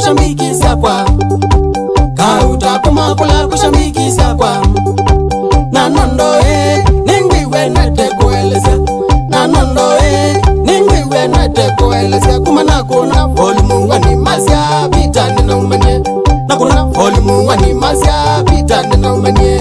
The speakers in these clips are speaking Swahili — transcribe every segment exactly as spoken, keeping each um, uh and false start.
kushambikisa kwa Kauta kumakula kushambikisa kwa Nanondo e Ningiwe nete kueleza Nanondo e Ningiwe nete kueleza Kumana kuna volumu wani masya Vita nina umanye Na kuna volumu wani masya Vita nina umanye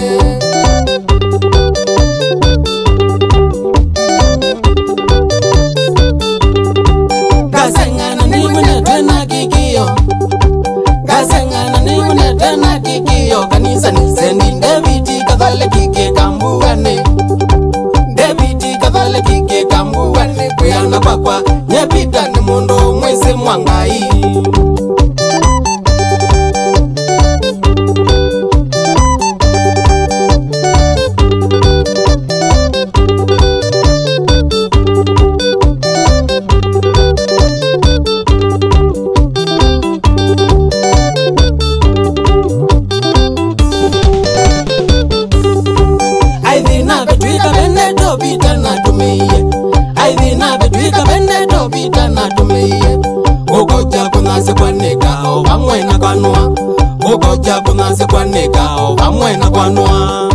Gazengana niwune tena kikiyo Gazengana niwune tena kikiyo Kanisa nisendi Ndeviti kathale kike kambuwane Ndeviti kathale kike kambuwane Kuyana kwa kwa Nyepita ni mundo mwese mwangai Ukoja kunase kwa nekao Vamwena kwa nua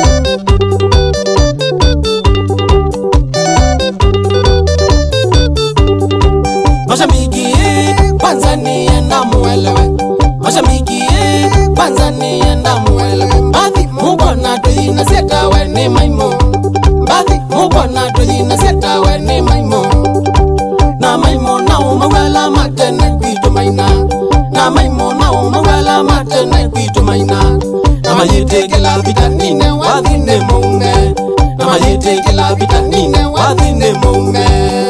Mashamiki kwanza nienda muelewe Mashamiki kwanza nienda muelewe Mbathi mukona tuina seta weni maimo Mbathi mukona tuina seta weni maimo Na maimo na umawela matene kwito maina Na maimo na umawela matene kwito maina Na mayete kila vitanine wathine munge Na mayete kila vitanine wathine munge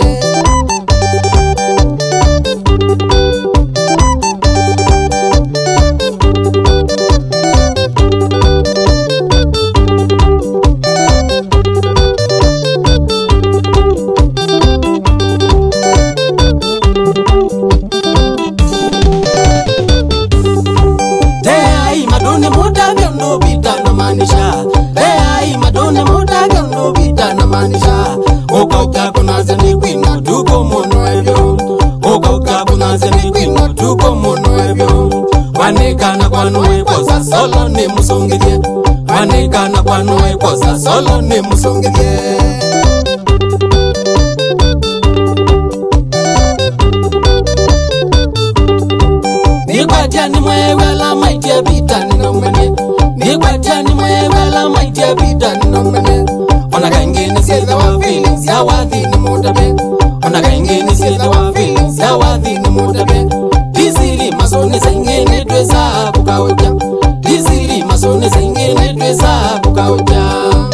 Ukauka kunaze ni kwino tuko mono ebyo Ukauka kunaze ni kwino tuko mono ebyo Wanekana kwanuwe kosa solo ni musongidye Wanekana kwanuwe kosa solo ni musongidye Nikwatia ni mwewela maitia vita nina umene Nikwatia ni mwewela maitia vita nina umene Ona kaingini sida wa feelings ya wathini mutabe Ona kaingini sida wa feelings ya wathini mutabe Dizili masone zengine tweza kukauja Dizili masone zengine tweza kukauja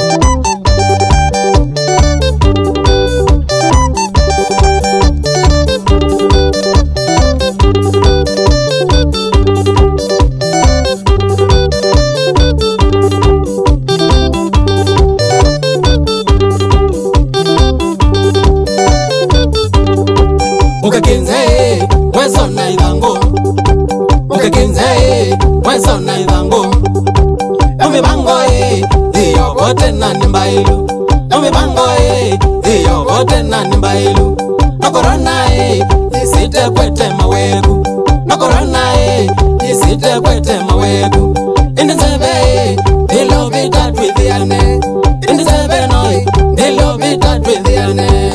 Ukakenze mweso na idhango Ukakenze mweso na idhango Nome bango e Diyo gote na nimbailu Nome bango e Diyo gote na nimbailu Nokorona e Isite kwete mawegu Nokorona e Isite kwete mawegu Indizebe e Dilo vita twithiane Indizebe noi Dilo vita twithiane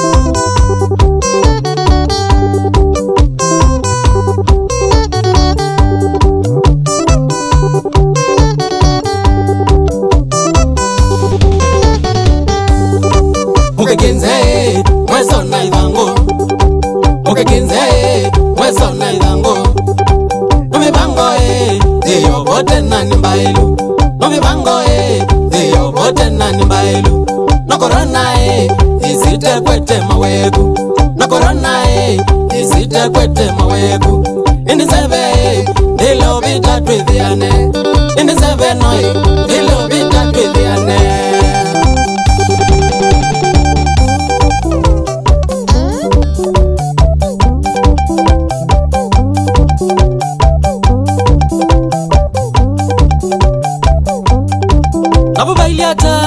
Ukakenze mweso na idhango Ukakenze mweso na idhango Nome bango e Diyo bote na nimbailu Nome bango e Diyo bote na nimbailu Nokorona e Isite kwete mawegu Nokorona e Isite kwete mawegu Indizebe e Dilo vita twithiane Indizebe noi Dilo vita twithiane Abu bailiata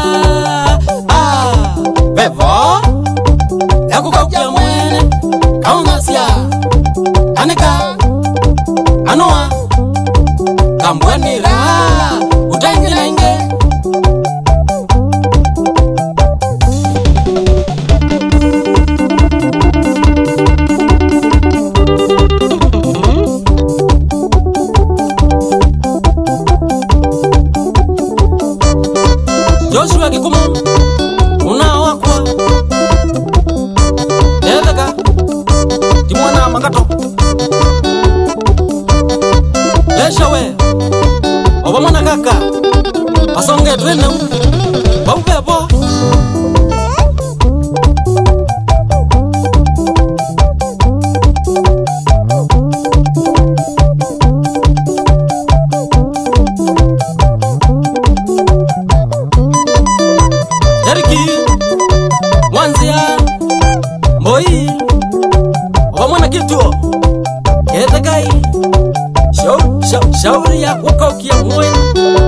Ah Bevo Yaku kaukia mwene Kaunasia Aneka Manua Kambwanira Utangira inge Joshua Kikumu Unawakwa Edega Timwana Mangato Leshawe Obamona kaka Asonge twene Baupepo Eriki Mwanzia Mboi Obamona kituo Edegai Shauri ya kukokia mwe